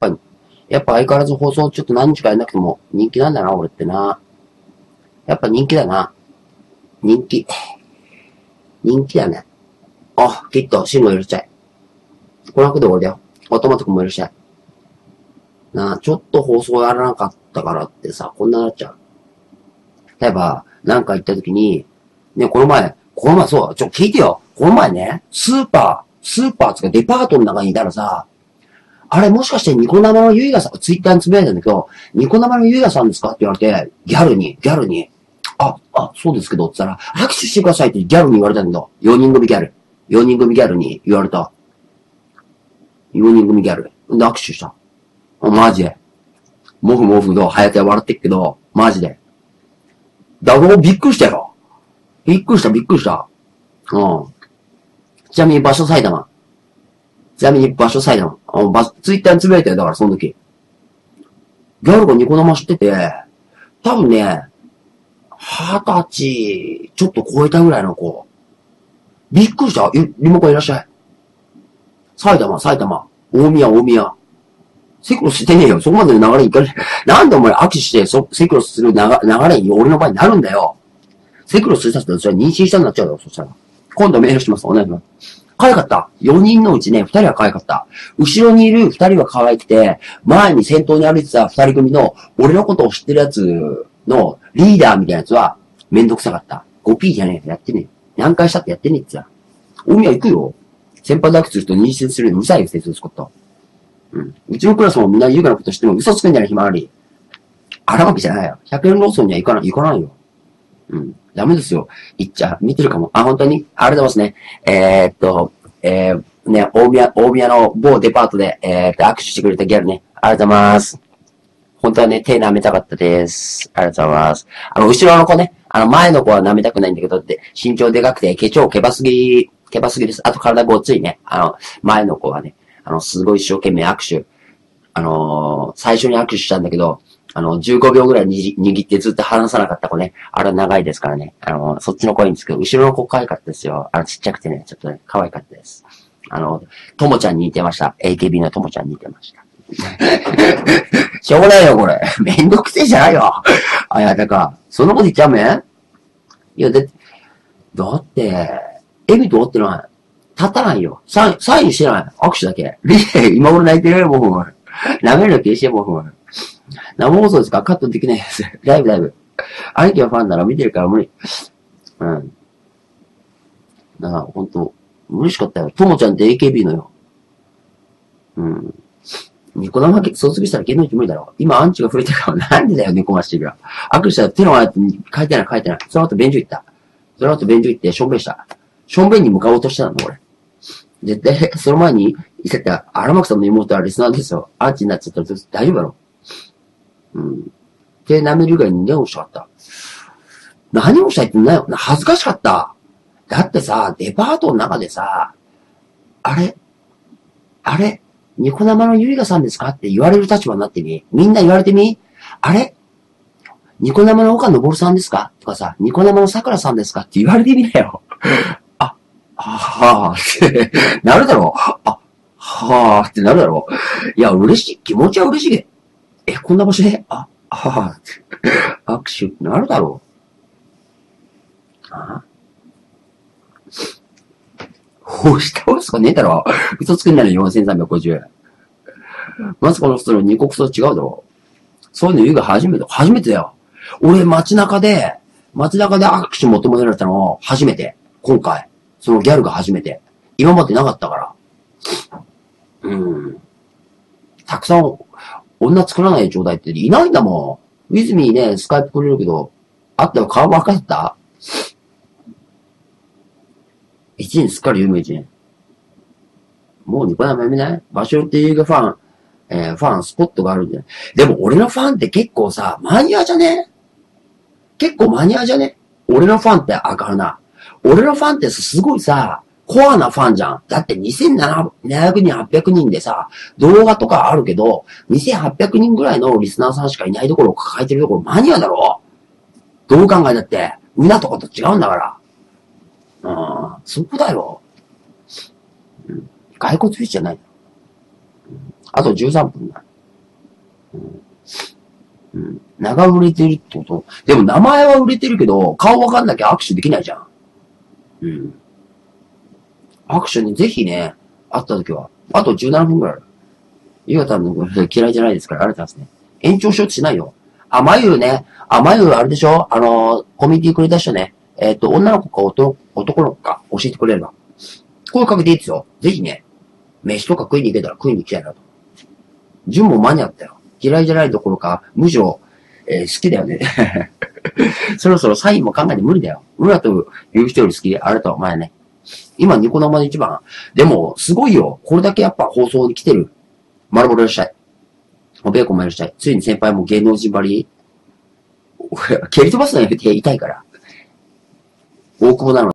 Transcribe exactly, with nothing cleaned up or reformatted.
ぱ、やっぱ相変わらず放送ちょっと何日かやんなくても人気なんだな、俺ってな。やっぱ人気だな。人気。人気だね。あ、きっと、シンもいらっしゃい。この後で終わりだよ。おトマト君もいらっしゃい。なあ、ちょっと放送やらなかったからってさ、こんななっちゃう。例えば、なんか行った時に、ね、この前、この前そう、ちょ、聞いてよ。この前ね、スーパー、スーパーつかデパートの中にいたらさ、あれもしかしてニコ生のゆいがさん、ツイッターにつぶやいたんだけど、ニコ生のゆいがさんですかって言われて、ギャルに、ギャルに、あ、あ、そうですけど、って言ったら、握手してくださいってギャルに言われたんだけど、よにん組ギャル。よにん組ギャルに言われた。よにん組ギャル。で、握手した。マジで。もふもふと、はやて笑ってっけど、マジで。だからびっくりしたよ。びっくりした、びっくりした。うん。ちなみに場所埼玉。ちなみに場所埼玉。あの、ば、ツイッターにつぶやいたよ、だからその時。ギャルがニコ生知ってて、多分ね、二十歳、ちょっと超えたぐらいの子。びっくりした。え、リモコンいらっしゃい。埼玉、埼玉。大宮、大宮。セクロスしてねえよ。そこまでの流れに行かない。なんでお前握手して、そ、セクロスする流れに俺の場合になるんだよ。セクロスしたってそれは妊娠したになっちゃうよ、そしたら。今度メールします。お願いします。可愛かった。よにんのうちね、ふたりは可愛かった。後ろにいるふたりは可愛くて、前に先頭に歩いてたふたり組の、俺のことを知ってるやつのリーダーみたいなやつは、めんどくさかった。ごピー じゃねえ。やってねえ。何回したってやってねえってさ。大宮行くよ。先輩抱きすると妊娠するのうるさいよ、先生のこと。うん。うちのクラスもみんな優雅なことしても嘘つくんじゃない、ひまわり。荒巻じゃないよ。ひゃくえんローソンには行かない、行かないよ。うん。ダメですよ。行っちゃう。見てるかも。あ、本当にありがとうございますね。えー、っと、えー、ね、大宮、大宮の某デパートで、えー、っと、握手してくれたギャルね。ありがとうございます。本当はね、手舐めたかったです。ありがとうございます。あの、後ろの子ね、あの、前の子は舐めたくないんだけどって、身長でかくて、毛超毛ばすぎ、毛ばすぎです。あと体ごっついね。あの、前の子はね、あの、すごい一生懸命握手。あのー、最初に握手したんだけど、あの、じゅうごびょうぐらいに握ってずっと離さなかった子ね。あれは長いですからね。あの、そっちの子はいいんですけど、後ろの子可愛かったですよ。あの、ちっちゃくてね、ちょっとね、可愛かったです。あの、ともちゃんに似てました。エーケービー のともちゃんに似てました。しょうがないよ、これ。めんどくせえじゃないよ。あ、いや、だから、そんなこと言っちゃうめんいや、だって、だって、エビと追ってない。立たないよ。サイン、サインしてない。握手だけ。リレー、今頃泣いてるよ、もう。舐めるだけして、もう。生放送ですかカットできないです。ライブライブ。兄貴はファンなら見てるから無理。うん。だから、ほんと、嬉しかったよ。ともちゃんって エーケービー のよ。うん。ニコ生卒業したら芸能人無理だろ。今アンチが増えてるから、なんでだよ、猫ましてるから。握手したら手の前って書いてない、書いてない。その後便所行った。その後便所行って、しょんべんした。しょんべんに向かおうとしてたの、俺。絶対、その前に、いさって、荒牧さんの妹はリスナーですよ。アンチになっちゃったら大丈夫だろ。うん。手舐める以外に何をしたかった。何をしたいってないよ。恥ずかしかった。だってさ、デパートの中でさ、あれあれニコ生のゆりがさんですかって言われる立場になってみ。みんな言われてみ。あれニコ生の岡のぼるさんですかとかさ、ニコ生のさくらさんですかって言われてみなよ。あ、はぁ、ってなるだろう。あ、はぁ、ってなるだろう。いや、嬉しい。気持ちは嬉しい。え、こんな場所であ、はぁ、握手ってなるだろう。あ押し倒すかねえだろ。嘘つくんならよんせんさんびゃくごじゅう。まずこの人の二国と違うだろ。そういうの言うが初めて、初めてだよ。俺街中で、街中で握手求められたの初めて。今回。そのギャルが初めて。今までなかったから。うん。たくさん女作らない状態っていないんだもん。ウィズミーね、スカイプくれるけど、あったよ、顔分かった一年すっかり有名人。もうニコ生やめない場所っていうかファン、えー、ファンスポットがあるんじゃないでも俺のファンって結構さ、マニアじゃね結構マニアじゃね俺のファンってあかるな。俺のファンってすごいさ、コアなファンじゃん。だってにせんななひゃくにん、はっぴゃくにんでさ、動画とかあるけど、にせんはっぴゃくにんぐらいのリスナーさんしかいないところを抱えてるところマニアだろどう考えたって、うなとこと違うんだから。うん、そこだよ。うん、骸骨フィッシュじゃない。あとじゅうさんぷんだ。 うん。名が売れてるってことでも名前は売れてるけど、顔わかんなきゃ握手できないじゃん。うん。握手にぜひね、会った時は。あとじゅうななふんくらいある。ゆうたの嫌いじゃないですから、ありがとうございますね。延長しようとしないよ。あ、まゆね。あ、まゆあれでしょあの、コミュニティくれた人ね。えっ、ー、と、女の子か男男の子か教えてくれれば。声かけていいですよ。ぜひね。飯とか食いに行けたら食いに行きたいなと。純も間に合ったよ。嫌いじゃないどころか、むしろ、えー、好きだよね。そろそろサインも考えて無理だよ。村という人より好き。あれとはお前ね。今ニコ生で一番。でも、すごいよ。これだけやっぱ放送に来てる。マルボロいらっしゃい。おべえこもいらっしゃい。ついに先輩も芸能人ばり。蹴り飛ばすのやめて痛いから。大久保なの